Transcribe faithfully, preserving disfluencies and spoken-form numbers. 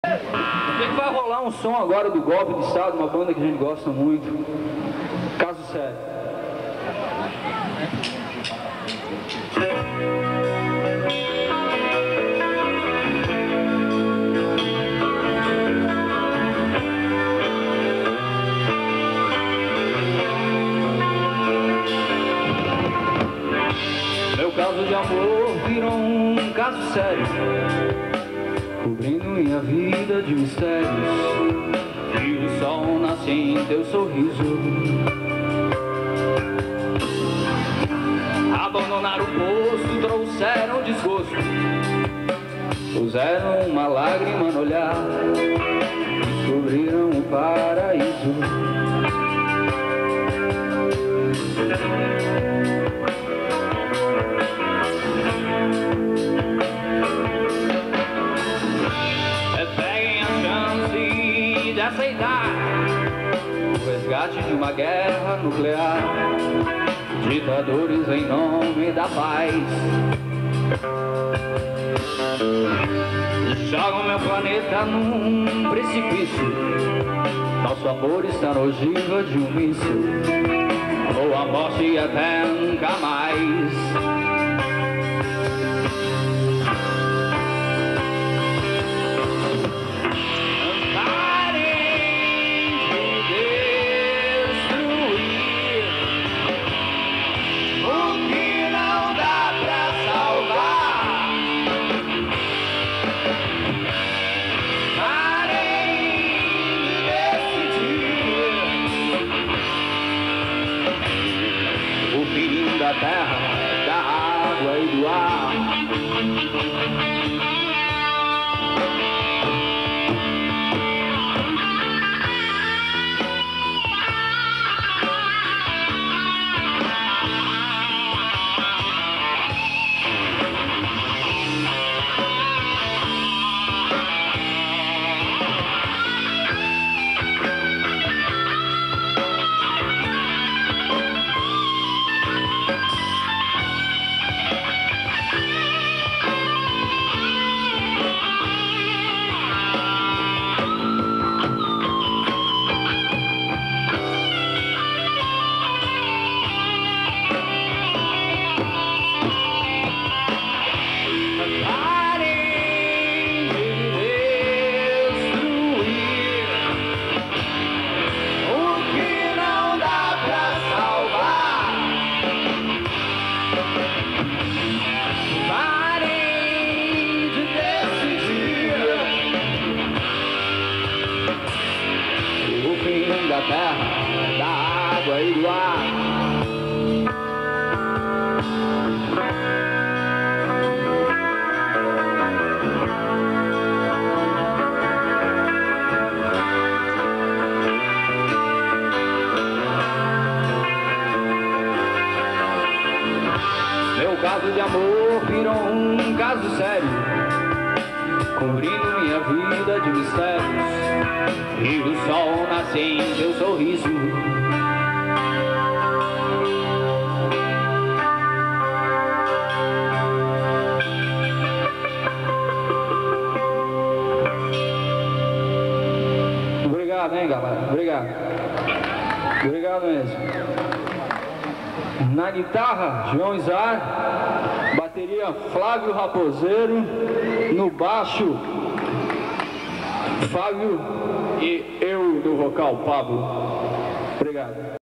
A gente vai rolar um som agora do Golpe de Estado, uma banda que a gente gosta muito. Caso sério. Meu caso de amor virou um caso sério, cobrindo minha vida de mistérios. E o sol nasce em teu sorriso. Abandonaram o posto, trouxeram desgosto, puseram uma lágrima no olhar, descobriram o paraíso. Aceitar o resgate de uma guerra nuclear, ditadores em nome da paz jogam meu planeta num precipício. Nosso amor está na ogiva de um míssil, ou a morte e até nunca mais. Da terra, da água e do ar. Da terra, da água e do ar. Meu caso de amor virou um caso sério, cobrindo minha vida de mistérios. E o sol nasce em teu sorriso. Obrigado, hein, galera? Obrigado. Obrigado mesmo. Na guitarra, João Izar. Bateria, Flávio Raposeiro. No baixo, Fábio, e eu no vocal, Pablo. Obrigado.